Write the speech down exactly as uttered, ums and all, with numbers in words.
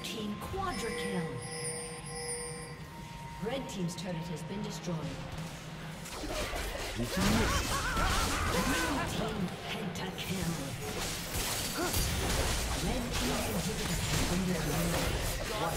team quadra kill. Red team's turret has been destroyed. Blue team pentakill. Red team's inhibitor has been destroyed.